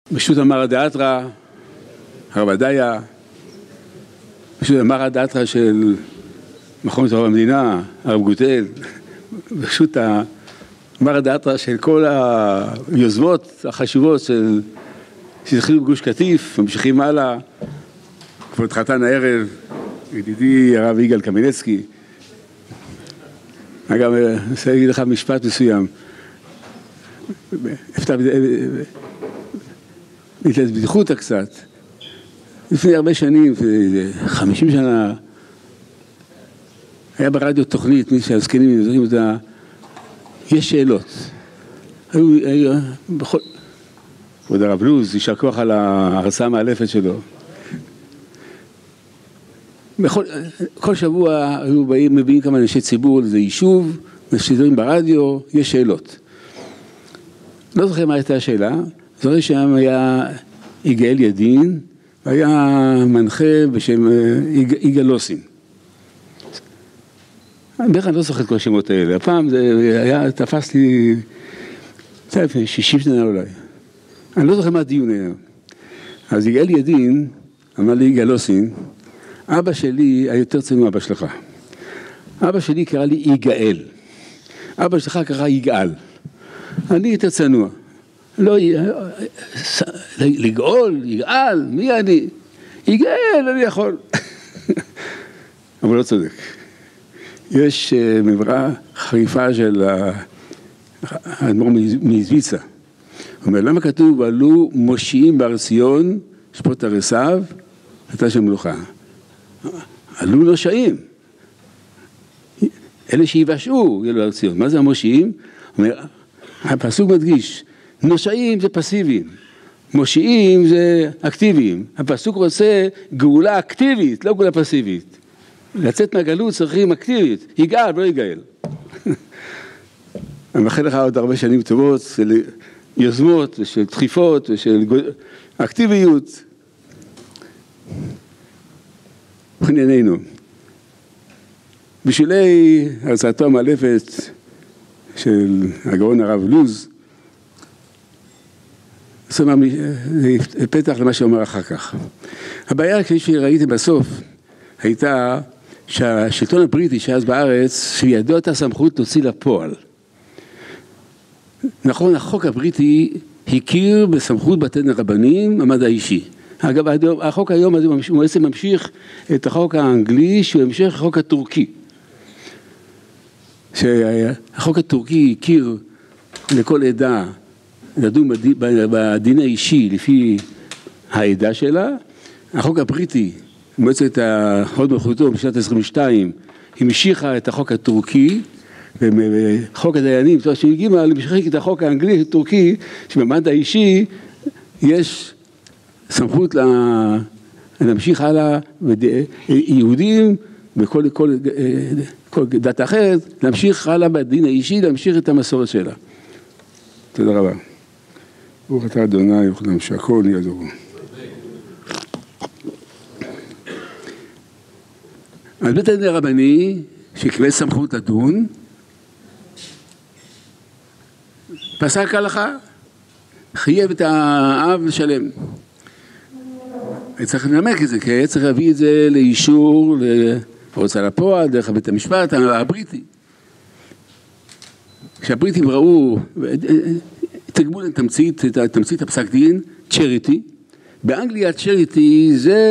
פשוט אמר הדאתרא, הרב עדיה, פשוט אמר הדאתרא של מכון תורה במדינה, הרב גוטל, פשוט אמר הדאתרא של כל היוזמות החשובות שהתחילו בגוש קטיף, ממשיכים הלאה, כבוד חתן הערב, ידידי הרב יגאל קמינצקי. אגב, אני רוצה להגיד לך משפט מסוים. בדיחותא קצת. לפני הרבה שנים, 50 שנה, היה ברדיו תוכנית, מי שהזקנים יודעים אותה, יש שאלות. היו בכל... כבוד הרב לוז, יישר כוח על ההרצאה המאלפת שלו. כל שבוע היו מביאים כמה אנשי ציבור לאיזה יישוב, משדרים ברדיו, יש שאלות. לא זוכר מה הייתה השאלה, זוכר שם היה יגאל ידין, והיה מנחה בשם יגאל לוסין. בערך אני לא זוכר את כל השמות האלה, הפעם זה היה, תפס לי, לפני 60 שנה אולי. אני לא זוכר מה הדיון היה. אז יגאל ידין אמר לי יגאל לוסין, אבא שלי היה יותר צנוע אבא שלך. אבא שלי קרא לי יגאל. אבא שלך קרא יגאל. אני יותר צנוע. לא, לגאול, יגאל, מי אני? יגאל, אני יכול. אבל לא צודק. יש מברה חריפה של האדמו"ר מזוויצה. הוא אומר, למה כתוב, עלו מושיעים בהר ציון, שפוט הר עשיו, הייתה שם מלוכה. עלו נושעים. אלה שיבשעו, יעלו הר ציון. מה זה המושיעים? הפסוק מדגיש, נושעים זה פסיביים, מושיעים זה אקטיביים. הפסוק רוצה גאולה אקטיבית, לא גאולה פסיבית. לצאת מהגלות צריכים אקטיבית, יגאל ולא יגאל. אני מאחל לך עוד הרבה שנים טובות של יוזמות ושל דחיפות ושל אקטיביות. ענייננו. בשולי הרצאתו המאלפת של הגאון הרב לוז, פתח למה שאומר אחר כך. הבעיה, כפי שראיתי בסוף, הייתה שהשלטון הבריטי שאז בארץ, שידו את הסמכות להוציא לפועל. נכון, החוק הבריטי הכיר בסמכות בתי דין רבניים, המדע האישי. אגב, החוק היום הזה הוא בעצם ממשיך את החוק האנגלי, שהוא המשך החוק הטורקי. שהחוק הטורקי הכיר לכל עדה לדון בדין האישי לפי העדה שלה. החוק הבריטי, מועצת ההוד מלכותו בשנת 22, המשיכה את החוק הטורקי, וחוק הדיינים, שהגיע להמשיך את החוק האנגלי הטורקי, שבמעמד האישי יש סמכות להמשיך הלאה, יהודים וכל דת אחרת, להמשיך הלאה בדין האישי, להמשיך את המסורת שלה. תודה רבה. ברוך אתה אדוני, וכולם שהכל ידעו. אז בית הדין הרבני, שקיבל סמכות לדון, פסק הלכה, חייב את האב לשלם. צריך לנמק את זה, כי צריך להביא את זה לאישור, להוצאה לפועל, דרך בית המשפט הבריטי. כשהבריטים ראו, תרגמו להם תמצית הפסק דין, צ'ריטי. באנגליה צ'ריטי זה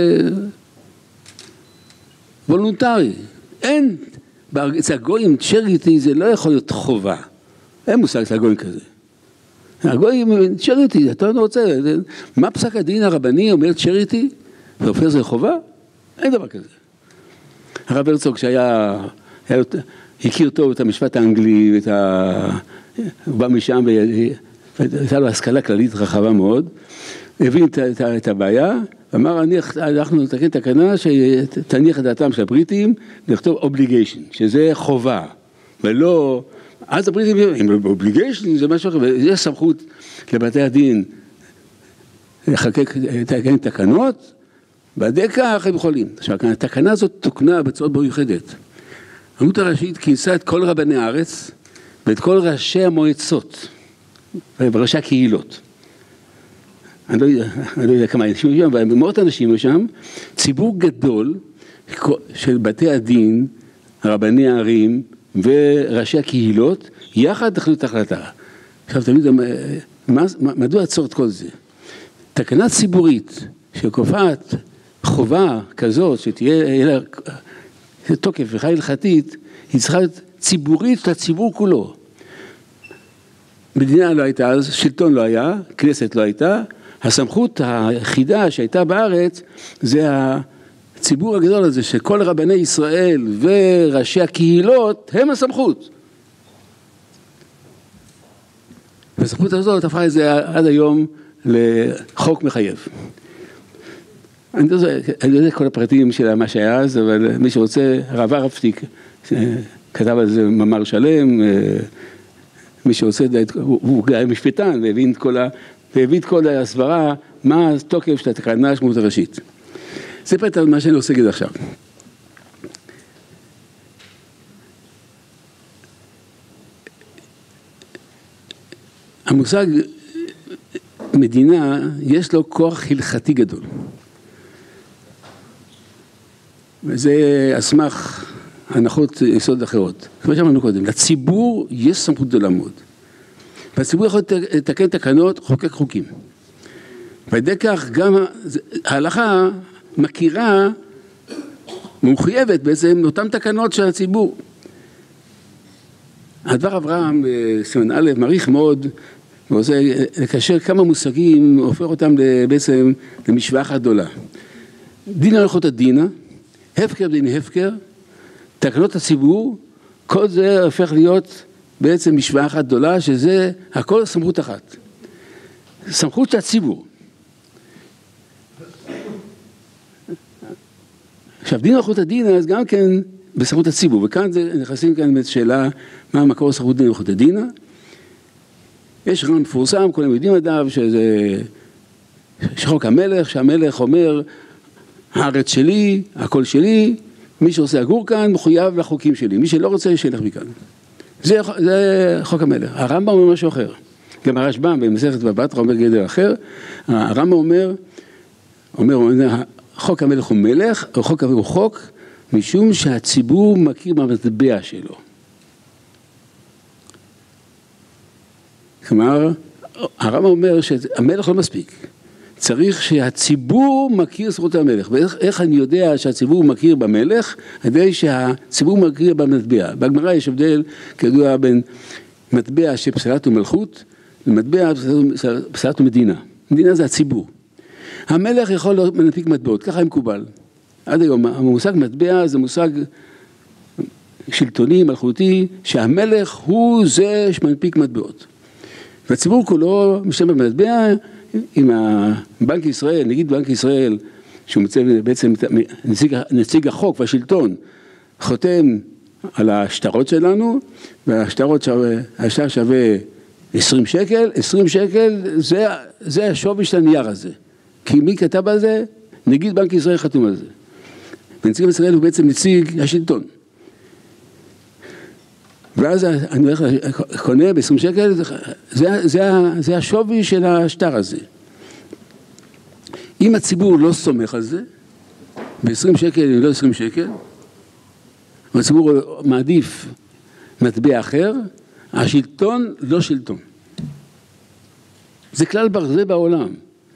וולונטרי. אין, אצל הגויים צ'ריטי זה לא יכול להיות חובה. אין מושג אצל הגויים כזה. הגויים צ'ריטי, אתה לא רוצה, מה פסק הדין הרבני אומר צ'ריטי? זה הופך זה חובה? אין דבר כזה. הרב הרצוג שהיה, הכיר טוב את המשפט האנגלי, הוא בא משם והייתה לו השכלה כללית רחבה מאוד, הבין את הבעיה, אמר אנחנו נתקן תקנה שתניח את דעתם של הבריטים, לכתוב obligation, שזה חובה, ולא, אז הבריטים, obligation זה משהו אחר, ויש סמכות לבתי הדין לחקק תקנות, בעדי כך הם יכולים. עכשיו, התקנה הזאת תוקנה בצורה מיוחדת. הרבנות הראשית כינסה את כל רבני הארץ, ואת כל ראשי המועצות, וראשי הקהילות. אני לא יודע כמה אנשים היו שם, אבל מאות אנשים היו שם, ציבור גדול של בתי הדין, רבני הערים וראשי הקהילות, יחד החליטו את ההחלטה. עכשיו תמיד, מדוע עצור את כל זה? תקנה ציבורית שקובעת חובה כזאת, שתהיה לה תוקף וחי הלכתית, היא צריכה להיות ציבורית לציבור כולו. מדינה לא הייתה אז, שלטון לא היה, כנסת לא הייתה, הסמכות היחידה שהייתה בארץ זה הציבור הגדול הזה שכל רבני ישראל וראשי הקהילות הם הסמכות. והסמכות הזאת הפכה את זה עד היום לחוק מחייב. אני לא יודע כל הפרטים של מה שהיה אז, אבל מי שרוצה, הרב הרפתיק כתב על זה מאמר שלם, מי שרוצה, הוא היה משפטן והביא את כל הסברה, מה התוקף של התקנה השמות הראשית. זה פרט על מה שאני עושה להגיד עכשיו. המושג מדינה יש לו כוח הלכתי גדול. וזה אסמך הנחות יסוד אחרות. כמו שאמרנו קודם, לציבור יש סמכות לעמוד. והציבור יכול לתקן תקנות, חוקק חוקים. ועדי כך גם ההלכה מכירה, מחויבת בעצם אותן תקנות של הציבור. הדבר אברהם, סימן א', מעריך מאוד, ורוצה לקשר כמה מושגים, הופך אותם בעצם למשוואה אחת גדולה. דין הלכות הדינה, הפקר דין הפקר, תקנות הציבור, כל זה הופך להיות בעצם משוואה אחת גדולה, שזה הכל סמכות אחת. סמכות של הציבור. עכשיו, דין הלכות הדין, אז גם כן בסמכות הציבור, וכאן נכנסים כאן שאלה, מה המקור סמכות דין הלכות הדין? יש רעיון מפורסם, כולם יודעים עדיו, שזה חוק המלך, שהמלך אומר, הארץ שלי, הכל שלי, מי שרוצה לגור כאן מחויב לחוקים שלי, מי שלא רוצה שילך מכאן. זה חוק המלך. הרמב"ם אומר משהו אחר. גם הרשב"ם במסכת בבא בתרא אומר גדר אחר. הרמב"ם אומר, חוק המלך הוא מלך, חוק המלך הוא חוק, משום שהציבור מכיר במטבע שלו. כלומר, הרמב"ם אומר שהמלך לא מספיק. צריך שהציבור מכיר זכות המלך. ואיך אני יודע שהציבור מכיר במלך? כדי שהציבור מכיר במטבע. בגמרא יש הבדל, כידוע, בין מטבע שפסלת ומלכות, למטבע פסלת ומדינה. מדינה זה הציבור. המלך יכול להנפיק מטבעות, ככה מקובל. עד היום, המושג מטבע זה מושג שלטוני, מלכותי, שהמלך הוא זה שמנפיק מטבעות. והציבור כולו משתמש במטבע, עם בנק ישראל, נגיד בנק ישראל, שהוא בעצם נציג החוק והשלטון, חותם על השטרות שלנו, והשטרות השטר שווה 20 שקל, 20 שקל זה השווי של הנייר הזה. כי מי כתב על זה? נגיד בנק ישראל חתום על זה. ונציג ישראל הוא בעצם נציג השלטון. ואז אני הולך לקונה ב-20 שקל, זה השווי של השטר הזה. אם הציבור לא סומך על זה, ב-20 שקל אם לא 20 שקל, הציבור מעדיף מטבע אחר, השלטון לא שלטון. זה כלל ברזל בעולם.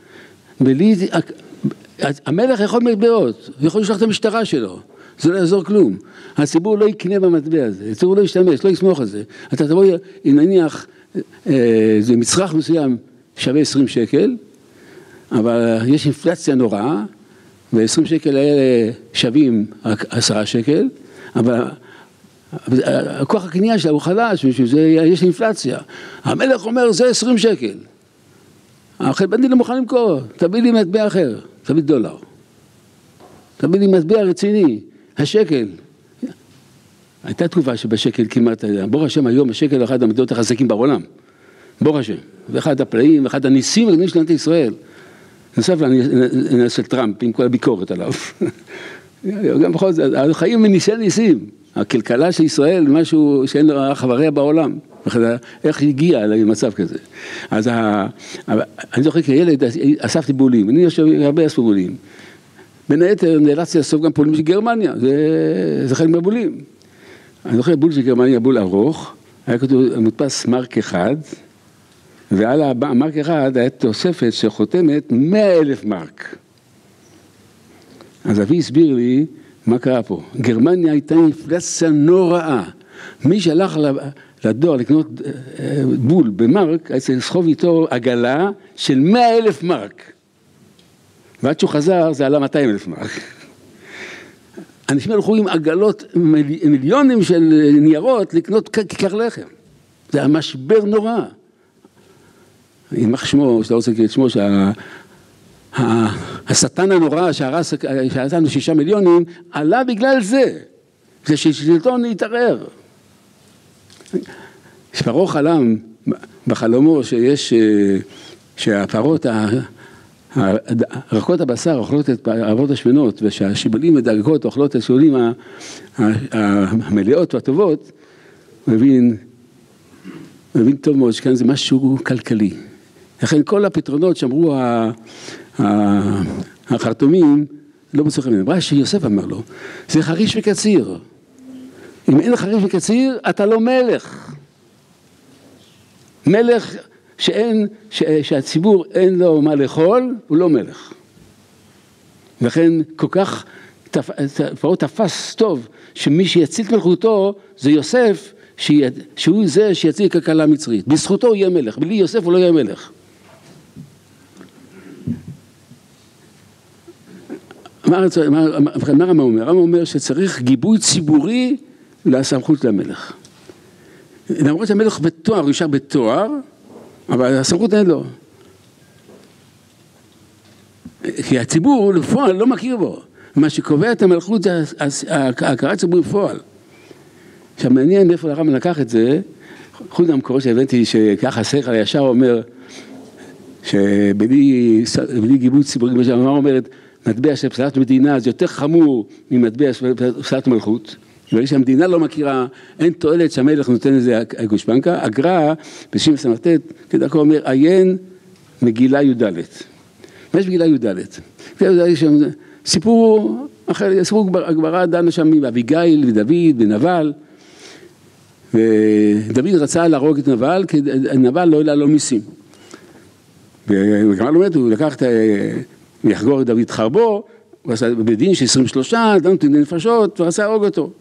המלך יכול מטבעות, הוא יכול לשלוח את המשטרה שלו. זה לא יעזור כלום. הציבור לא יקנה במטבע הזה, הציבור לא ישתמש, לא יסמוך על זה. אתה תבוא, אם נניח, זה מצרך מסוים שווה 20 שקל, אבל יש אינפלציה נוראה, ו-20 שקל האלה שווים 10 שקל, אבל הכוח הקנייה שלה הוא חלש, יש אינפלציה. המלך אומר, זה 20 שקל. החלבני לא מוכן למכור, תביא לי מטבע אחר, תביא דולר. תביא לי מטבע רציני. השקל, הייתה תקופה שבשקל כמעט, ברוך השם היום השקל הוא אחד המטבעות החזקים בעולם, ברוך השם, ואחד הפלאים, ואחד הניסים הגדולים של מדינת ישראל, נוסף לנס של טראמפ עם כל הביקורת עליו, גם בכל זאת, החיים מניסי ניסים, הכלכלה של ישראל משהו שאין לו חבריה בעולם. איך הגיע למצב כזה? אז אני זוכר כילד, אספתי בולים, אני חושב הרבה אספו בולים. בין היתר נאלצתי לאסוף גם בולים של גרמניה, זה חלק מהבולים. אני זוכר בול של גרמניה, בול ארוך, היה כתוב מודפס מרק אחד, ועל המרק אחד היה תוספת שחותמת 100,000 מרק. אז אבי הסביר לי מה קרה פה. גרמניה הייתה אינפלציה נוראה. מי שהלך לדואר לקנות בול במרק, היה צריך לסחוב איתו עגלה של 100,000 מרק. ועד שהוא חזר זה עלה 200,000 מרק. אנשים הלכו עם עגלות, מיליונים של ניירות לקנות כיכר לחם. זה היה משבר נורא. יימח שמו, שאתה רוצה להגיד שמו, השטן הנורא שהרס לנו 6 מיליונים, עלה בגלל זה. זה ששלטון להתערער. פרעה חלם בחלומו שהפרות, רכות הבשר אוכלות את האבות השמנות, ושהשיבולים ודגגות אוכלות את השיבולים המלאות והטובות, הוא מבין טוב מאוד שכאן זה משהו כלכלי. לכן כל הפתרונות שאמרו החרטומים לא מצליחים ממנו. רש"י יוסף אמר לו, זה חריש וקציר. אם אין חריש וקציר, אתה לא מלך. מלך שהציבור אין לו מה לאכול, הוא לא מלך. לכן כל כך פרעה תפס טוב, שמי שיציל את מלכותו זה יוסף, שהוא זה שיציל את הכלכלה המצרית. בזכותו הוא יהיה מלך, בלי יוסף הוא לא יהיה מלך. מה הרמב"ם אומר? הרמב"ם אומר שצריך גיבוי ציבורי לסמכות למלך. למרות שהמלך בתואר, הוא ישר בתואר, אבל הסמכות אין לו. כי הציבור לפועל לא מכיר בו. מה שקובע את המלכות זה ההכרה הציבורית בפועל. עכשיו מעניין מאיפה הרמב"ם לקח את זה, חוץ מהמקורות שהבנתי שככה השכל הישר אומר, שבלי גיבוי ציבורי, כמו שהרמב"ם אומרת, מטבע של פסלת מדינה זה יותר חמור ממטבע של פסלת מלכות. בגלל שהמדינה לא מכירה, אין תועלת שהמלך נותן לזה גושפנקה. הגר"א בשם ס"ט כדרכו אומר, עיין מגילה י"ד. מה יש מגילה י"ד? סיפור אחר, סיפור הגמרא דנה שם מאביגיל ודוד ונבל, ודוד רצה להרוג את נבל, כי נבל לא העלה לו מיסים. והגמרא לומדת, הוא לקח ויחגור את דוד חרבו, הוא עשה בדין של 23, דן תדיני נפשות, ורצה להרוג אותו.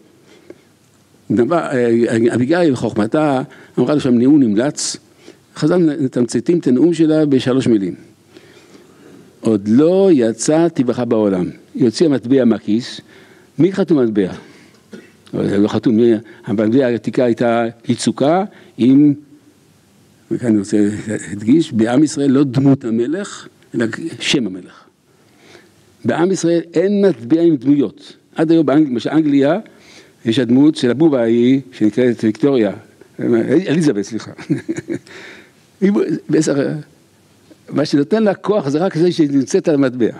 אביגיל חוכמתה אמרה לו שם נאום נמלץ, חז"ל מתמצתים את הנאום שלה ב3 מילים. עוד לא יצא טבעך בעולם, יוציא המטבע מהכיס, מי חתום מטבע? לא חתום, המטבע העתיקה הייתה יצוקה עם, וכאן אני רוצה להדגיש, בעם ישראל לא דמות המלך, אלא שם המלך. בעם ישראל אין מטבע עם דמויות. עד היום באנגליה יש הדמות של הבובה ההיא, שנקראת ויקטוריה, אליזבת, סליחה. מה שנותן לה כוח זה רק זה שנמצאת על המטבע.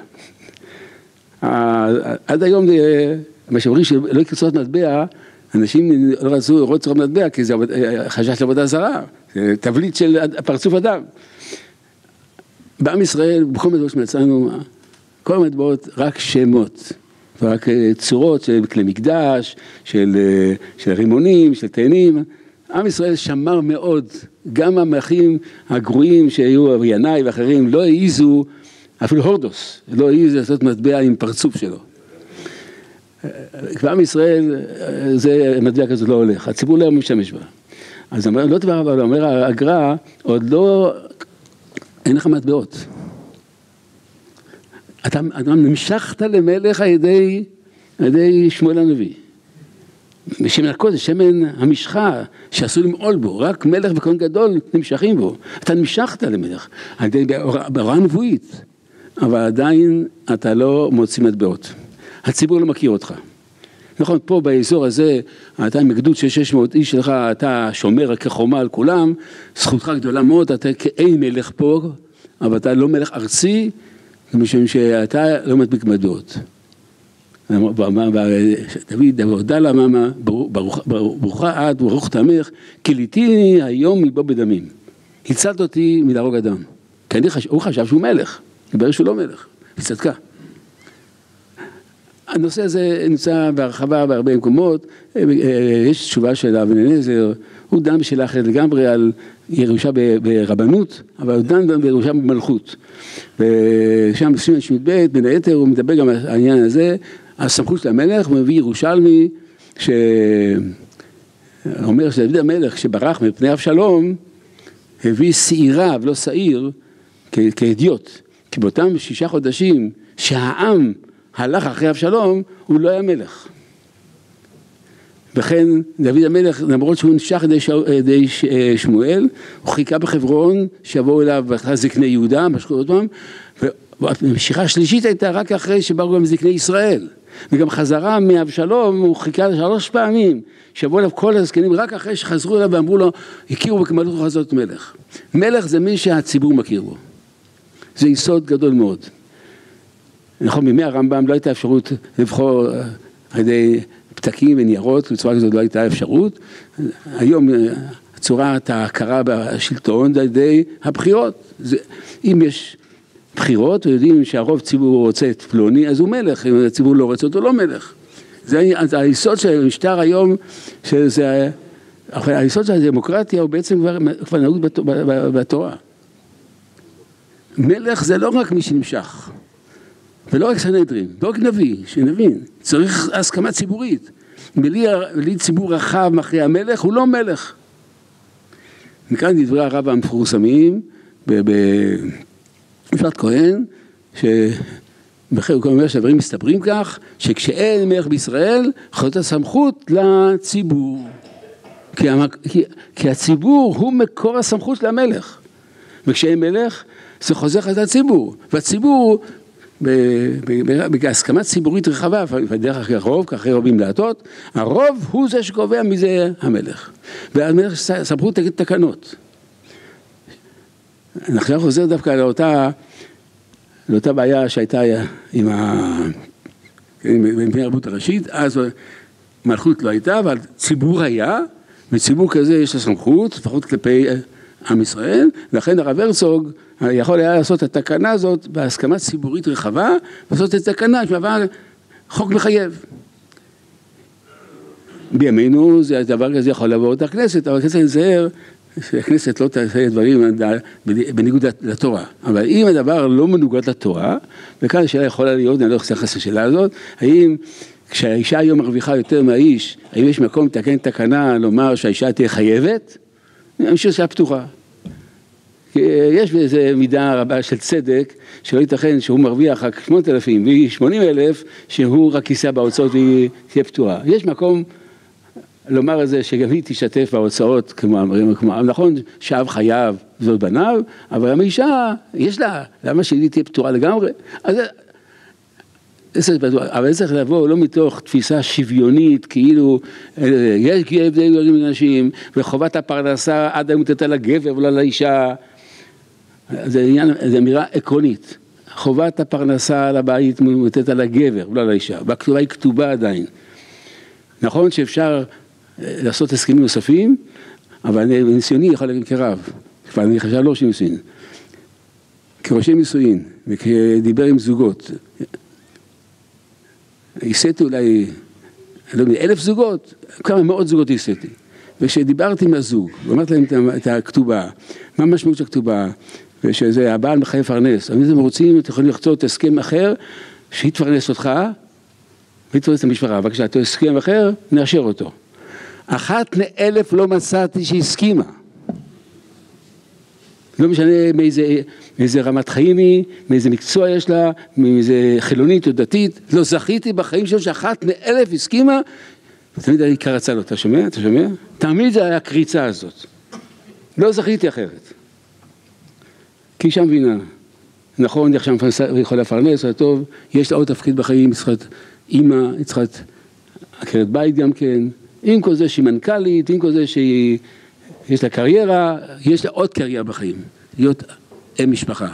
עד היום, מה שאומרים שלא יקרצו את מטבע, אנשים לא רצו לראות צורת מטבע, כי זה חשש לעבודה זרה, זה תבליט של פרצוף אדם. בעם ישראל, בכל מטבעות שמצאנו, כל המטבעות רק שמות, ורק צורות של כלי מקדש, של רימונים, של תאנים. עם ישראל שמר מאוד, גם המלכים הגרועים שהיו ינאי ואחרים לא העיזו, אפילו הורדוס, לא העיזו לעשות מטבע עם פרצוף שלו. בעם ישראל זה מטבע כזה לא הולך, הציבור לא משתמש בה. אז לא דבר, אבל אומר הגר"א, עוד לא, אין לך מטבעות. אתה נמשכת למלך על ידי שמואל הנביא. שמן הקודש, שמן המשחה, שאסור למעול בו, רק מלך וכהן גדול נמשכים בו. אתה נמשכת למלך, על ידי בהוראה נבואית, אבל עדיין אתה לא מוציא מטבעות. הציבור לא מכיר אותך. נכון, פה באזור הזה, אתה עם גדוד של 600 איש שלך, אתה שומר כחומה על כולם, זכותך גדולה מאוד, אתה כאין מלך פה, אבל אתה לא מלך ארצי, משום שאתה לא מדביק מטבעות. דוד, הודה לה מאמה, ברוכה את, ברוך תמך, כי ליטיני היום מבוא בדמים. הצלת אותי מלהרוג אדם. כי הוא חשב שהוא מלך, דבר שהוא לא מלך, היא צדקה. הנושא הזה נמצא בהרחבה בהרבה מקומות, יש תשובה של אבן אליעזר, הוא דן בשאלה אחרת לגמרי על ירושה ברבנות, אבל הוא דן בירושה במלכות. ושם בסימן שמ"ב, בין היתר הוא מדבר גם על העניין הזה, הסמכות של המלך, הוא מביא ירושלמי, שאומר שדוד המלך שברח מפני אבשלום, הביא שעירה ולא שעיר כאדיוט, כי באותם 6 חודשים שהעם הלך אחרי אבשלום, הוא לא היה מלך. וכן דוד המלך, למרות שהוא נשך ידי שמואל, הוא חיכה בחברון, שיבואו אליו זקני יהודה, משכו אותם, והמשיכה השלישית הייתה רק אחרי שבאו גם זקני ישראל. וגם חזרה מאבשלום, הוא חיכה 3 פעמים, שיבואו אליו כל הזקנים, רק אחרי שחזרו אליו ואמרו לו, הכירו בקמלותך הזאת מלך. מלך זה מי שהציבור מכיר בו. זה יסוד גדול מאוד. נכון, בימי הרמב"ם לא הייתה אפשרות לבחור על ידי פתקים וניירות, בצורה כזאת לא הייתה אפשרות. היום צורת ההכרה בשלטון זה על ידי הבחירות. אם יש בחירות, ויודעים שהרוב ציבור רוצה את פלוני, אז הוא מלך, אם הציבור לא רוצה אותו, לא מלך. זה היסוד של המשטר היום, היסוד של הדמוקרטיה הוא בעצם כבר נהוג בתורה. מלך זה לא רק מי שנמשך. ולא רק סנהדרין, לא רק נביא, שנבין, צריך הסכמה ציבורית. בלי ציבור רחב מאחורי המלך, הוא לא מלך. מכאן דברי הרב המפורסמים, במשפט כהן, שבחיר הוא אומר שהדברים מסתברים כך, שכשאין מלך בישראל, חוזרת הסמכות לציבור. כי הציבור הוא מקור הסמכות למלך. וכשאין מלך, זה חוזר את הציבור. והציבור בהסכמה ציבורית רחבה, ודרך הרוב, ככה רבים להטות, הרוב הוא זה שקובע מי זה המלך. והמלך סמכות תגיד תקנות. עכשיו חוזר דווקא לאותה בעיה שהייתה עם הרבנות הראשית, אז מלכות לא הייתה, אבל ציבור היה, וציבור כזה יש לה סמכות, לפחות כלפי עם ישראל, לכן הרב הרצוג יכול היה לעשות את התקנה הזאת בהסכמה ציבורית רחבה, לעשות את התקנה שמעבר חוק מחייב. בימינו זה דבר כזה יכול לעבור את הכנסת, אבל הכנסת נזהר שהכנסת לא תעשה דברים בניגוד לתורה. אבל אם הדבר לא מנוגד לתורה, וכאן השאלה יכולה להיות, אני לא חושב את השאלה הזאת, האם כשהאישה היום מרוויחה יותר מהאיש, האם יש מקום לתקן תקנה לומר שהאישה תהיה חייבת? אני חושב שהיא פתוחה. יש באיזה מידה רבה של צדק, שלא ייתכן שהוא מרוויח רק 8,000 והיא 80,000, שהוא רק יישא בהוצאות והיא תהיה פתוחה. יש מקום לומר את זה שגם היא תשתף בהוצאות, כמו נכון, שאב חייב זאת בניו, אבל גם אישה, יש לה, למה שהיא תהיה פתוחה לגמרי? אבל זה צריך לבוא לא מתוך תפיסה שוויונית, כאילו יש הבדלים גדולים בין אנשים, וחובת הפרנסה עד היום מוטלת על הגבר ולא על האישה. זה אמירה עקרונית. חובת הפרנסה על הבית מוטלת על הגבר ולא על האישה, והכתובה היא כתובה עדיין. נכון שאפשר לעשות הסכמים נוספים, אבל ניסיוני יכול להגיד כרב, כבר אני חושב לא שניסויין, כראשי נישואין, וכדיבר עם זוגות, עשיתי אולי, לא יודע, 1,000 זוגות, כמה מאות זוגות עשיתי. וכשדיברתי עם הזוג, ואמרתי להם את הכתובה, מה המשמעות של הכתובה, ושזה הבעל מחייב פרנס, אם אתם רוצים, אתם יכולים לחצות הסכם אחר, שהיא תפרנס אותך, והיא תפרנס את המשפחה, בבקשה, אתה הסכם אחר, נאשר אותו. 1 ל-1,000 לא מצאתי שהסכימה. לא משנה מאיזה רמת חיים היא, מאיזה מקצוע יש לה, מאיזה חילונית או דתית, לא זכיתי בחיים שלו ש1 ל-1,000 הסכימה, ותמיד היה קרצה לו, אתה שומע? אתה שומע? תמיד זה היה הקריצה הזאת. לא זכיתי אחרת. כי אישה מבינה, נכון, היא יכולה לפרנס, זה טוב, יש לה עוד תפקיד בחיים, צריכה אימא, צריכה עקרת בית גם כן, עם כל זה שהיא מנכ"לית, עם כל זה שיש לה קריירה, יש לה עוד קריירה בחיים, להיות אם משפחה.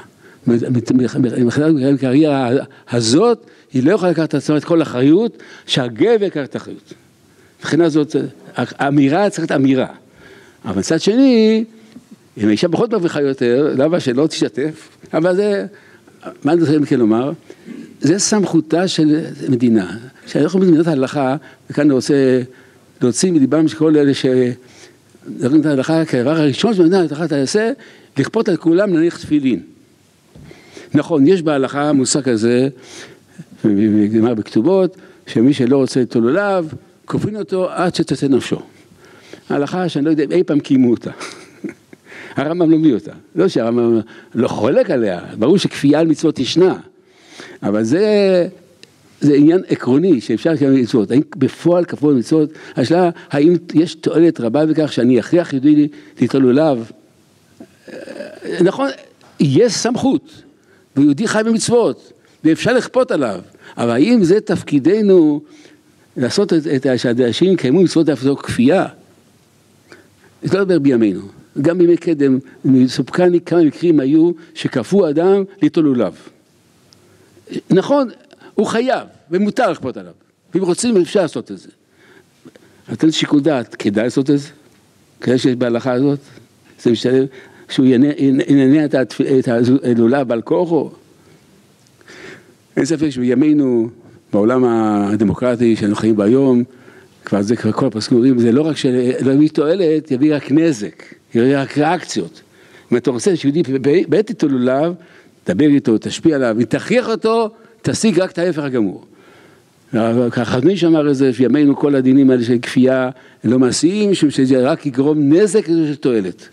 הקריירה הזאת, היא לא יכולה לקחת את עצמה את כל האחריות, שהגבר יקח את האחריות. מבחינה זאת, האמירה צריכה להיות אמירה. אבל מצד שני, אם האישה פחות מרוויחה יותר, למה שלא תשתף? אבל זה, מה אני רוצה מכן לומר? זה סמכותה של מדינה. כשאנחנו במדינת ההלכה, וכאן אני רוצה להוציא מליבם של כל אלה שדברים את ההלכה, כי הדבר הראשון שמדינת ההלכה תעשה, לכפות על כולם להניח תפילין. נכון, יש בהלכה מושג כזה, נאמר בכתובות, שמי שלא רוצה ליטול לולב, כופין אותו עד שתצא נפשו. ההלכה שאני לא יודע, אי פעם קיימו אותה. הרמב"ם לא מביא אותה. לא שהרמב"ם לא חולק עליה, ברור שכפייה על מצוות ישנה, אבל זה עניין עקרוני שאפשר לקיים מצוות. האם בפועל כפו על מצוות, השאלה, האם יש תועלת רבה בכך שאני אכריח יהודי ליטול לולב? נכון, יש סמכות, ויהודי חי במצוות, ואפשר לכפות עליו, אבל האם זה תפקידנו לעשות את שהאנשים יקיימו מצוות זו כפייה? זה לא דבר בימינו. גם בימי קדם, מסופקני כמה מקרים היו שכפו אדם ליטול לולב. נכון, הוא חייב, ומותר לכפות עליו. ואם רוצים, אפשר לעשות את זה. נותן שיקול דעת, כדאי לעשות את זה? כדאי שיש בהלכה הזאת? זה משתלם, שהוא ינענע את הלולב על כוחו? אין ספק שבימינו, בעולם הדמוקרטי שאנחנו חיים ביום, כבר זה כבר כל הפסקים אומרים, זה לא רק שלא יביא תועלת, יביא רק נזק, יביא רק ריאקציות. אם אתה רוצה שיהודי בעת ליטול לולב, דבר איתו, תשפיע עליו, אם תכריח אותו, תשיג רק את ההפך הגמור. החזון שאמר את זה, שימינו כל הדינים האלה של כפייה, הם לא מעשיים, משום שזה רק יגרום נזק של תועלת.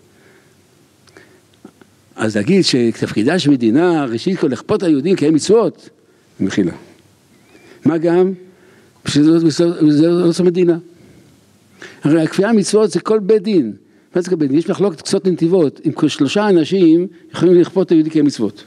אז להגיד שתפקידה של מדינה, ראשית כל לכפות היהודים כי הם מצוות, מחילה. מה גם? זה לא עושה מדינה. הרי הכפייה מצוות זה כל בית דין. מה זה כל בית דין? יש מחלוקת קצות נתיבות, אם כל 3 אנשים יכולים לכפות היהודי כי הם מצוות.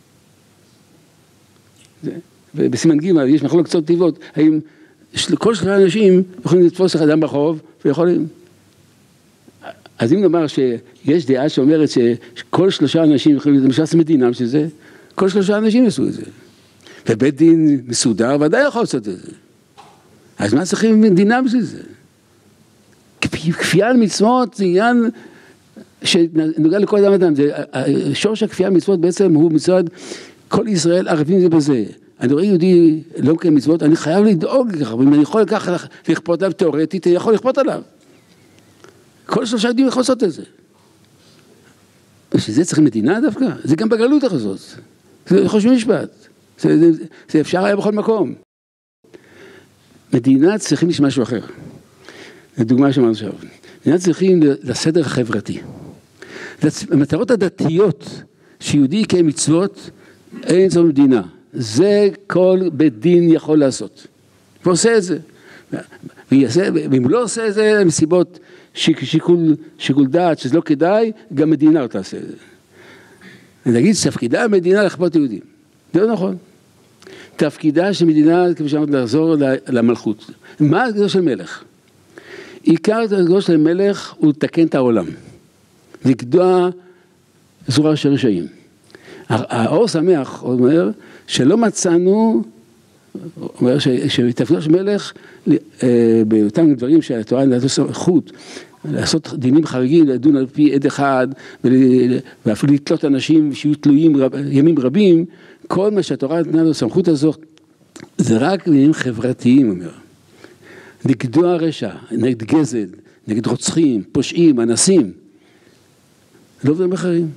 בסימן ג' יש מחלוקת קצות נתיבות, האם כל 3 אנשים יכולים לתפוס לך אדם ברחוב, ויכולים... אז אם נאמר שיש דעה שאומרת שכל 3 אנשים יכולים למשל מדינה בשביל זה, כל 3 אנשים יעשו את זה. ובית דין מסודר ודאי יכול לעשות את זה. אז מה צריכים מדינה בשביל זה? כפייה על מצוות זה עניין שנוגע לכל אדם. שורש הכפייה על מצוות בעצם הוא מצד כל ישראל ערבים זה בזה. אני רואה יהודי לא מקיים מצוות, אני חייב לדאוג לכך, אם אני יכול ככה לכפות עליו תיאורטית, אני יכול לכפות עליו. כל 3 יהודים יכול לעשות את זה. שזה צריך מדינה דווקא, זה גם בגלות הזאת. זה חושבים משפט. זה אפשר היה בכל מקום. מדינה צריכים לשמוע משהו אחר. לדוגמה שאמרנו עכשיו. מדינה צריכים לסדר החברתי. המטרות הדתיות שיהודי יקיים מצוות, אין זו מדינה. זה כל בית דין יכול לעשות. ועושה את זה. ואם הוא לא עושה את זה, מסיבות שיקול דעת, שזה לא כדאי, גם מדינה לא תעשה את זה. אני אגיד, תפקידה המדינה לכפות יהודים. זה לא נכון. תפקידה של מדינה, כמו שאמרת, לחזור למלכות. מה הגדול של מלך? עיקר הגדול של מלך הוא לתקן את העולם. לגדוע זרוע של רשעים. האור שמח אומר שלא מצאנו, אומר שתפקידו של מלך, באותם דברים שהתורה נתנה סמכות, לעשות דינים חריגים, לדון על פי עד אחד, ואפילו לתלות אנשים שיהיו תלויים ימים רבים, כל מה שהתורה נתנה לו סמכות הזו, זה רק עניינים חברתיים, אומר. לגדוע רשע, נגד גזל, נגד רוצחים, פושעים, אנסים, לא דברים אחרים.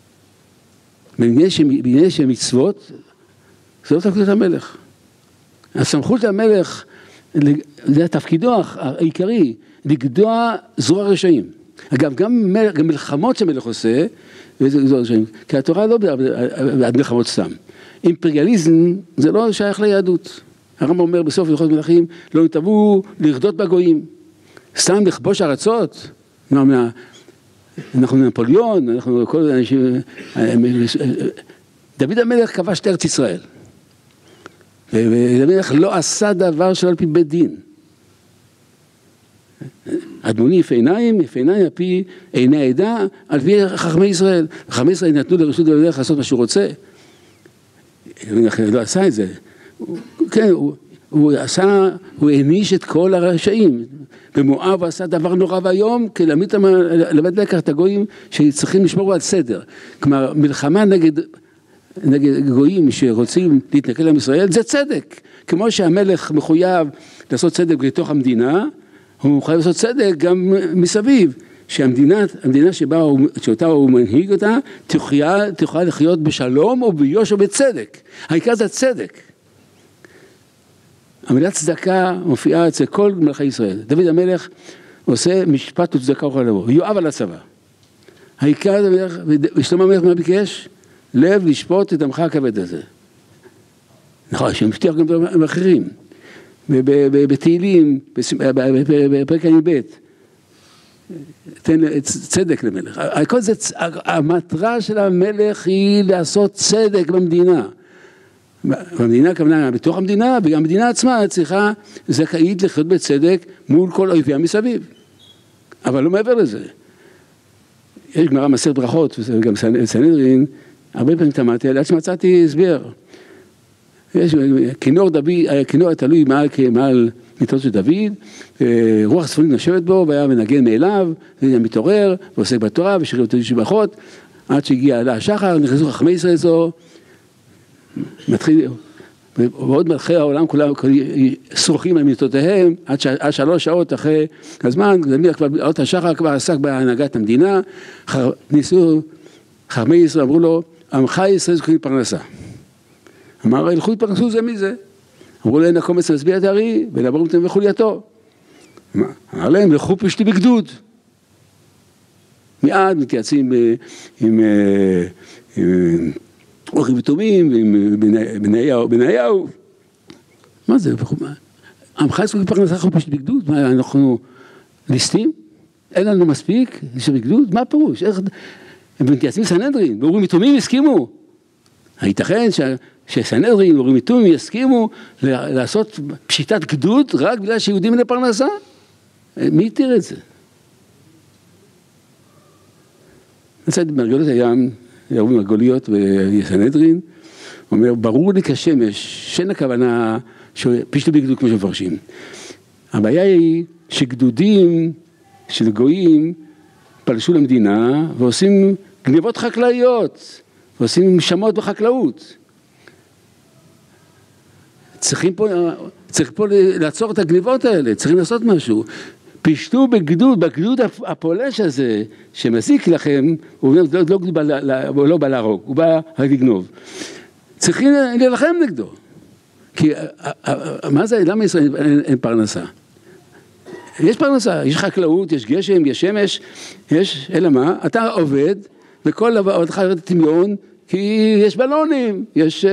בעניין של מצוות, זה לא תפקיד המלך. הסמכות המלך, זה תפקידו העיקרי, לגדוע זרוע רשעים. אגב, גם מלחמות שמלך עושה, כי התורה לא בעד מלחמות סתם. אימפריאליזם זה לא שייך ליהדות. הרמב"ם אומר בסוף הלכות מלכים, לא נתבעו לרדות בגויים. סתם לכבוש ארצות. אנחנו נפוליאון, אנחנו כל אנשים... דוד המלך כבש את ארץ ישראל. ודוד המלך לא עשה דבר שלא על פי בית דין. אדמוני יפה עיניים על פי עיני העדה, על פי חכמי ישראל. חכמי ישראל נתנו לרשות דוד המלך לעשות מה שהוא רוצה. ימין אחר לא עשה את זה, כן, הוא העניש את כל הרשעים, במואב הוא עשה דבר נורא והיום, כי למד לקח את הגויים שצריכים לשמור על סדר, כלומר מלחמה נגד גויים שרוצים להתנכל עם ישראל, זה צדק, כמו שהמלך מחויב לעשות צדק בתוך המדינה, הוא חייב לעשות צדק גם מסביב, שהמדינה שאותה הוא מנהיג אותה, תוכל לחיות בשלום או ביושר ובצדק, העיקר זה הצדק. המילה צדקה מופיעה אצל כל מלכי ישראל, דוד המלך עושה משפט וצדקה וכל לבוא, יואב על הצבא, העיקר זה, ושלמה המלך מה ביקש? לב לשפוט את עמך הכבד הזה. נכון, שמבטיח גם דברים אחרים, בתהילים, בפרק י"ב, תן צדק למלך. הכל זה, המטרה של המלך היא לעשות צדק במדינה. במדינה כמובן, בתוך המדינה, וגם המדינה עצמה צריכה זכאית לחיות בצדק מול כל אויביה מסביב. אבל לא מעבר לזה. יש גמרא מסכת ברכות, וגם סנהדרין, הרבה פעמים תמדתי, עד שמצאתי הסבר. יש כינור תלוי מעל מיטות של דוד, רוח צפונית נושבת בו, והיה מנגן מאליו, היה מתעורר, ועוסק בתורה, ושירים אותו שבחות, עד שהגיע לשחר, נכנסו חכמי ישראל זו, מתחיל, ועוד מלכי העולם כולם שרוכים על מיטותיהם, עד 3 שעות אחרי הזמן, עוד השחר כבר עסק בהנהגת המדינה, ניסו, חכמי ישראל אמרו לו, עמך ישראל זקוקים לפרנסה. אמר, הלכו התפרנסו זה מזה. אמרו להם, הקומץ מצביע את הארי, ולעבור אתם וחולייתו. אמר להם, לכו פשטו בגדוד. מיד מתייעצים עם אורחים ותומים, ועם בניהו. מה זה? עמך ישראל זקוקים לפרנסה, לכו פשטו בגדוד? מה, אנחנו ליסטים? אין לנו מספיק? יש בגדוד? מה הפירוש? הם מתייעצים סנהדרין, ואורים ותומים הסכימו. הייתכן שסנהדרין ואורים ותומים יסכימו לעשות פשיטת גדוד רק בגלל שיהודים אין לפרנסה? מי יתיר את זה? נצא מרגלות הים, ירובים הגוליות וסנהדרין, אומר, ברור לי כשמש, שאין הכוונה פשטו בגדוד כמו שמפרשים. הבעיה היא שגדודים של גויים פלשו למדינה ועושים גניבות חקלאיות, ועושים שמות בחקלאות. צריך פה לעצור את הגניבות האלה, צריכים לעשות משהו. פשטו בגדוד הפולש הזה שמזיק לכם, הוא לא בא להרוג, הוא בא רק לגנוב. צריכים להילחם נגדו. כי מה זה, למה ישראל אין פרנסה? יש פרנסה, יש חקלאות, יש גשם, יש שמש, יש, אלא מה? אתה עובד, וכל עבודך ירד תמיון, כי יש בלונים, יש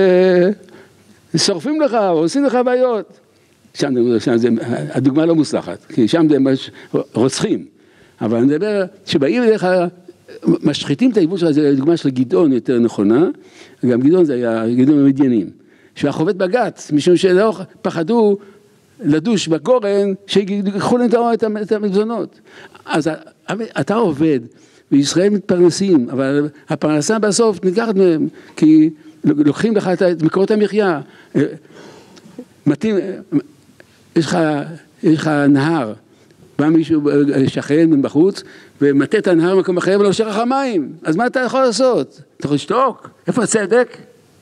שורפים לך, עושים לך בעיות. שם הדוגמה לא מוצלחת, כי שם זה רוצחים. אבל אני מדבר, שבאים אליך, משחיתים את העיבוד שלך, זה דוגמה של גדעון יותר נכונה, גם גדעון זה היה גדעון המדיינים, שהוא חובט בגת, משום שלא פחדו, לדוש בגורן, שיקחו להם את המזונות. אז אתה עובד, וישראל מתפרנסים, אבל הפרנסה בסוף נלקחת מהם, כי לוקחים לך את מקורות המחיה. מתאים, יש לך נהר, בא מישהו שכן מבחוץ, ומטה את הנהר במקום אחר, ולא שרח המים. אז מה אתה יכול לעשות? אתה יכול לשתוק? איפה הצדק?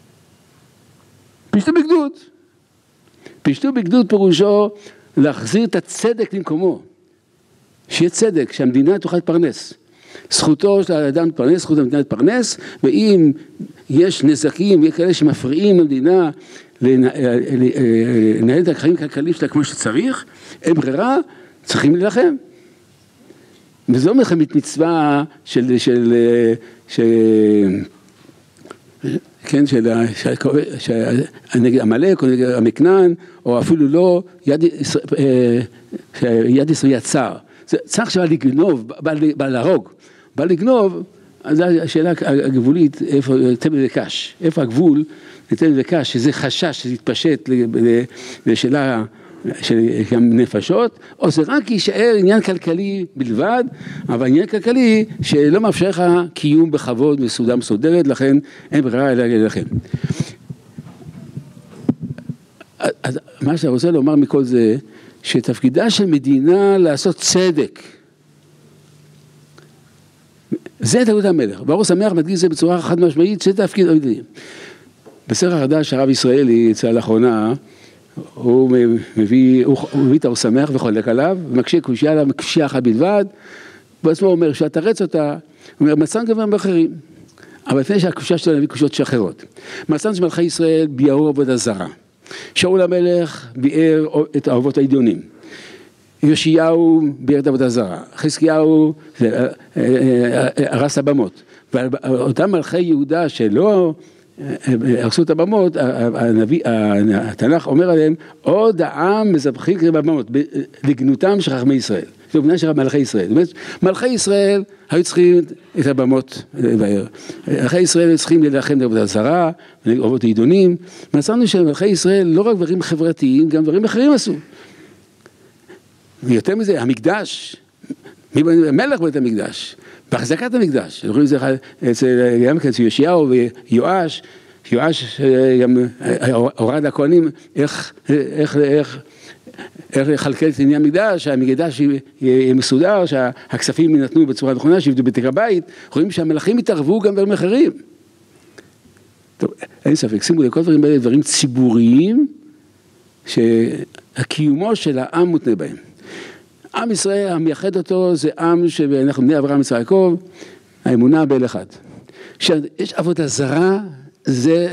פשטו בגדוד. פשטו בגדוד פירושו להחזיר את הצדק למקומו. שיהיה צדק, שהמדינה תוכל להתפרנס. זכותו של האדם להתפרנס, זכות המדינה להתפרנס, ואם יש נזקים, יש כאלה שמפריעים למדינה לנהל את החיים הכלכליים שלה כמו שצריך, אין ברירה, צריכים להילחם. וזו מלחמת מצווה כן, נגד עמלק או נגד המקנן, או אפילו לא, יד ישראל יצר. צריך שבא לגנוב, בא להרוג. בא לגנוב, אז השאלה הגבולית, איפה תבל וקש? איפה הגבול לתבל וקש, שזה חשש, שזה יתפשט לשאלה של נפשות, או זה רק יישאר עניין כלכלי בלבד, אבל עניין כלכלי שלא מאפשר לך קיום בכבוד וסעודה מסודרת, לכן אין ברירה אלא לכם. אז מה שאני רוצה לומר מכל זה, שתפקידה של מדינה לעשות צדק. זה תפקיד המלך. ברור שמח מדגיש את זה בצורה חד משמעית, זה תפקיד המדינה. בספר החדש הרב ישראלי יצא לאחרונה, הוא מביא את האור שמח וחולק עליו, ומקשה קושיה עליו קושיה אחת בלבד, בעצמו אומר שאתה רץ אותה, הוא אומר מצאנו דברים אחרים, אבל לפני שהקושיה שלו נביא קושיות אחרות. מצאנו שמלכי ישראל ביארו עבודה זרה, שאול המלך ביאר את אהובות העליונים, יאשיהו ביאר את עבודה זרה, חזקיהו הרס הבמות, ואותם מלכי יהודה שלא הרסו את הבמות, התנ"ך אומר עליהם, עוד העם מזבחים כרב הבמות, לגנותם של חכמי ישראל. זה בניין של מלכי ישראל. זאת אומרת, מלכי ישראל היו צריכים את הבמות לבאר. מלכי ישראל היו צריכים להילחם בעבודה זרה, לעבוד העידונים. מצאנו שמלכי ישראל לא רק דברים חברתיים, גם דברים אחרים עשו. ויותר מזה, המקדש, מלך בית המקדש, בהחזקת המקדש, אנחנו רואים את זה גם אצל יאשיהו ויואש, יואש גם הורד לכהנים איך לחלקל את עניין המקדש, שהמקדש יהיה מסודר, שהכספים ינתנו בצורה נכונה, שיבדו בתיק הבית, רואים שהמלכים יתערבו גם דברים אחרים. טוב, אין ספק, שימו לכל דברים האלה, דברים ציבוריים, שהקיומו של העם מותנה בהם. עם ישראל, המייחד אותו, זה עם שאנחנו בני אברהם יצחק יעקב, האמונה באל אחד. שיש עבודה זרה, זה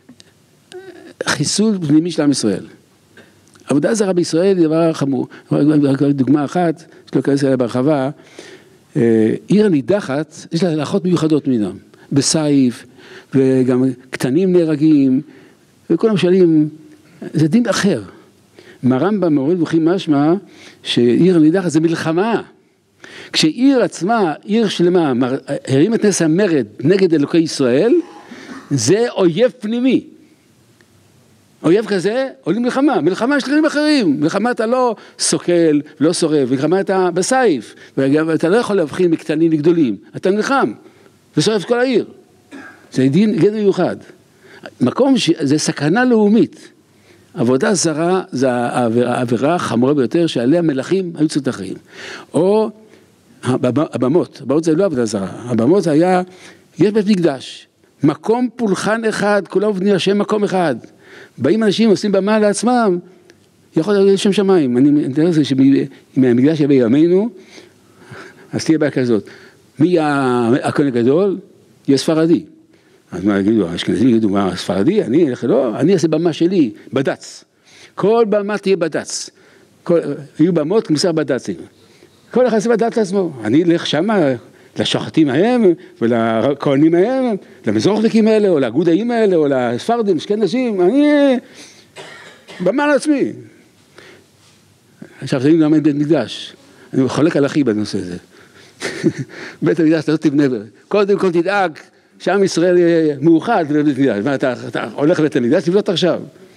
חיסול פנימי של עם ישראל. עבודה זרה בישראל היא דבר חמור. דוגמה אחת, שלא כנס אליה בהרחבה, עיר הנידחת, יש לה הלכות מיוחדות מינם, בסייף, וגם קטנים נהרגים, וכולם שואלים, זה דין אחר. מהרמב"ם מורה נבוכים משמע שעיר הנידחת זה מלחמה. כשעיר עצמה, עיר שלמה, הרים את נס המרד נגד אלוקי ישראל, זה אויב פנימי. אויב כזה, עולים מלחמה. מלחמה יש דברים אחרים. מלחמה אתה לא סוקל, לא שורף. מלחמה אתה בסייף. ואתה לא יכול להבחין מקטנים לגדולים. אתה נלחם. ושורף כל העיר. זה דין גדר מיוחד. מקום זה סכנה לאומית. עבודה זרה זה העבירה החמורה ביותר שעליה מלכים היו צוטחים. או הבמות. הבמות זה לא עבודה זרה. הבמות היה, יש בית מקדש. מקום פולחן אחד, כולם עובדים לשם מקום אחד. באים אנשים עושים במה לעצמם, יכול להיות שם שמיים. אני מתאר לזה שאם המקדש יהיה בימינו, אז תהיה בעיה כזאת. מי הכהן הגדול? יהיה ספרדי. אז מה יגידו? האשכנזים יגידו, מה ספרדי? אני אעשה במה שלי, בד"ץ. כל במה תהיה בד"ץ. יהיו במות כמוסר בד"צים. כל אחד עושה בד"ץ לעצמו. אני אלך שמה לשוחטים ההם ולכהנים ההם, למזרוחניקים האלה או לאגודאים האלה או לספרדים, אשכנזים, אני במה לעצמי. עכשיו זה גם אין בית מקדש. אני חולק על אחי בנושא הזה. בית המקדש אתה לא תבנה, קודם כל תדאג שעם ישראל יהיה מאוחד בבית המקדש. מה, אתה הולך לבית המקדש, תבנות עכשיו.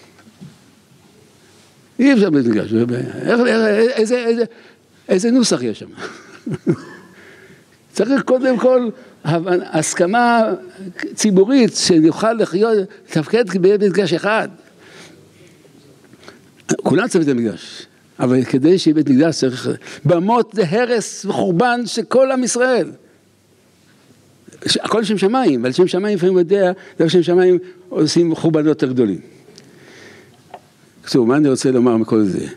אי אפשר בית המקדש. איזה נוסח יש שם? צריך קודם כל הסכמה ציבורית שנוכל לחיות, לתפקד בבית מקדש אחד. כולם צריך בית מקדש, אבל כדי שיהיה בית מקדש צריך, במות זה הרס וחורבן של כל עם ישראל. הכל שם שמיים, אבל שם שמיים לפעמים יודע, דבר שם שמיים עושים חורבנות יותר גדולים. מה אני רוצה לומר מכל זה?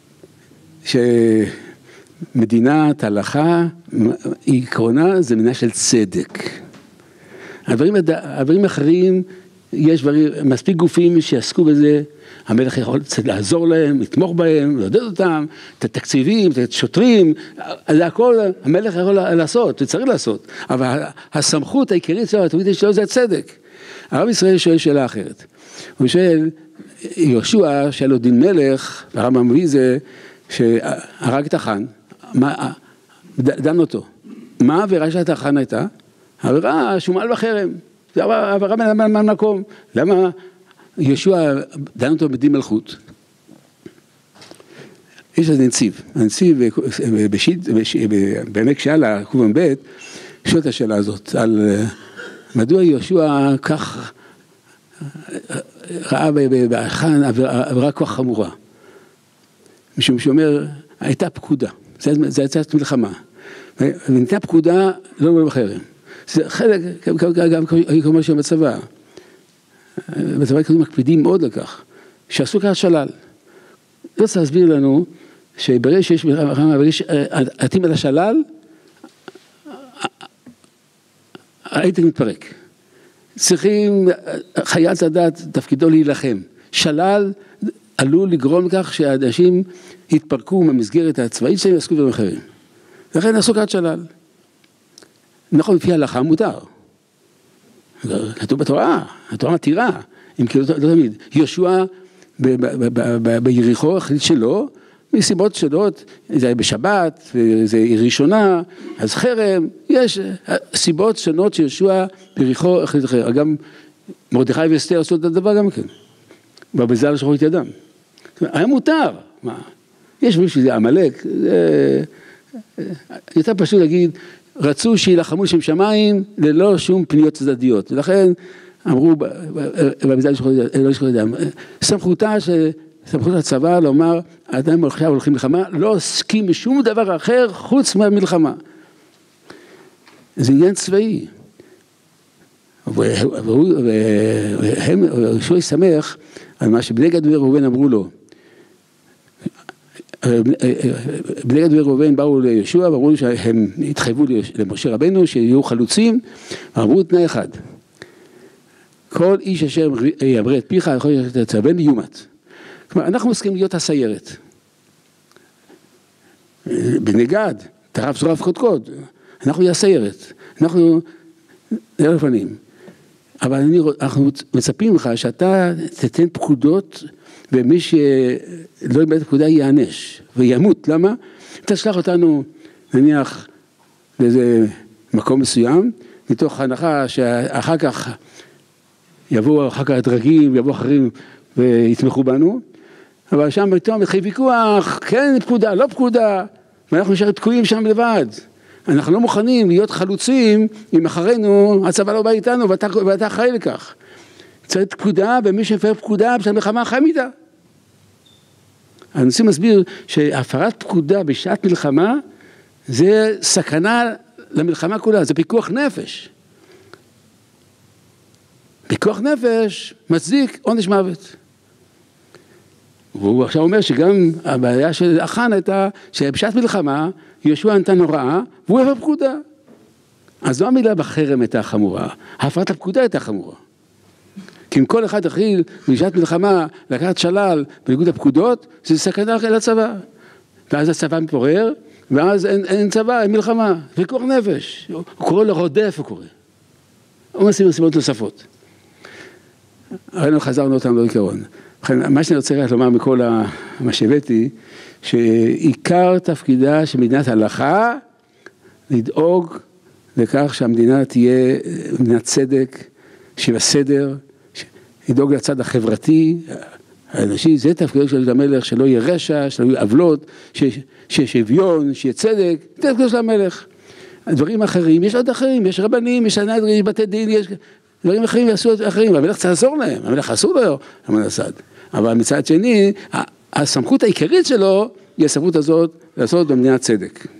מדינת הלכה, עקרונה זה מדינה של צדק. הדברים אחרים, יש מספיק גופים שיעסקו בזה, המלך יכול לעזור להם, לתמוך בהם, לעודד אותם, את התקציבים, את השוטרים, זה הכל המלך יכול לעשות, וצריך לעשות. אבל הסמכות העיקרית שלו, התמיד שלו זה הצדק. הרב ישראל שואל שאלה אחרת. הוא שואל, יהושע שהיה לו דין מלך, הרמב"ם מביא זה, שהרג את החאן, דן אותו. מה העבירה של החאן הייתה? העבירה שומעל בחרם. זה העבירה מהמקום. למה יהושע דן אותו בדין מלכות? יש איזה נציב. הנציב בעמק שאלה, קודם ב' שואל את השאלה הזאת, על מדוע יהושע כך ראה באחן עבירה כוח חמורה. משום שאומר, הייתה פקודה, זה הייתה מלחמה. וניתנה פקודה לא בחרם. זה חלק, גם כמו שם בצבא. בצבא כזו מקפידים מאוד לכך, שעשו ככה שלל. לא צריך להסביר לנו, שברגע שיש מלחמה, ברגע שעתים על השלל, הייתם מתפרק. צריכים, חייל לדעת, תפקידו להילחם. שלל עלול לגרום לכך שהאנשים התפרקו מהמסגרת הצבאית שלהם ועסקו דברים אחרים. לכן עשו ככה שלל. נכון, לפי ההלכה מותר. כתוב בתורה, התורה מתירה, אם כאילו לא תמיד. יהושע ביריחו החליט שלא, מסיבות שונות, זה היה בשבת, זה ראשונה, אז חרם, יש סיבות שונות שיהושע ביריחו החליט אחר. גם מרדכי ואסתר עשו את הדבר גם כן. בבזל שחור את ידם. היה מותר. מה? יש מישהו שזה עמלק, יותר פשוט להגיד, רצו שילחמו שם שמיים ללא שום פניות צדדיות. ולכן אמרו בבזל שחור את ידם, סמכות הצבא לומר, אדם עכשיו הולכים מלחמה, לא עוסקים בשום דבר אחר חוץ מהמלחמה. זה עניין צבאי. והם, יהושע ישמח על מה שבני גד וראובן אמרו לו. בני גד וראובן באו ליהושע ואמרו שהם התחייבו למשה רבנו שיהיו חלוצים, ואמרו תנאי אחד. כל איש אשר יאמר את פיך יכול להיות הצבן יומת. כלומר, אנחנו מסכים להיות הסיירת. בני גד, תרב שרף קודקוד, אנחנו נהיה הסיירת, אנחנו נהיה לפנים. אבל אנחנו מצפים לך שאתה תתן פקודות, ומי שלא ילמד את הפקודה יענש וימות. למה? תשלח אותנו, נניח, לאיזה מקום מסוים, מתוך הנחה שאחר כך יבואו אחר כך הדרגים, יבואו אחרים ויתמכו בנו, אבל שם פתאום מתחיל ויכוח, כן פקודה, לא פקודה, ואנחנו נשאר תקועים שם לבד. אנחנו לא מוכנים להיות חלוצים אם אחרינו הצבא לא בא איתנו ואתה אחראי לכך. צריך פקודה, ומי שמפר פקודה בשביל מלחמה חי איתה. הנושא מסביר שהפרת פקודה בשעת מלחמה זה סכנה למלחמה כולה, זה פיקוח נפש. פיקוח נפש מצדיק עונש מוות. והוא עכשיו אומר שגם הבעיה של אחן הייתה שבשעת מלחמה יהושע נתן הוראה והוא הפר פקודה. אז לא המילה בחרם הייתה חמורה, הפרת הפקודה הייתה חמורה. כי אם כל אחד התחיל בשעת מלחמה לקחת שלל בניגוד הפקודות, זה סכנה לצבא. ואז הצבא מתפורר, ואז אין צבא, אין מלחמה, פיקוח נפש. הוא קורא לרודף, הוא קורא. הוא משים סיבות נוספות. הרי חזרנו אותם לעיקרון. מה שאני רוצה לומר מכל מה שהבאתי, שעיקר תפקידה של מדינת הלכה, לדאוג לכך שהמדינה תהיה מדינת צדק, של הסדר, לדאוג לצד החברתי, האנשי, זה תפקידו של המלך, שלא יהיה רשע, שלא יהיה עוולות, שיהיה שוויון, שיהיה צדק, זה תפקידו של המלך. הדברים אחרים, יש עוד אחרים, יש רבנים, יש סנהדרין, יש בתי דין, יש דברים אחרים, יעשו אחרים, המלך צריך לעזור להם, המלך אסור לו, המנסד. אבל מצד שני, הסמכות העיקרית שלו, היא הסמכות הזאת, לעשות במדינת צדק.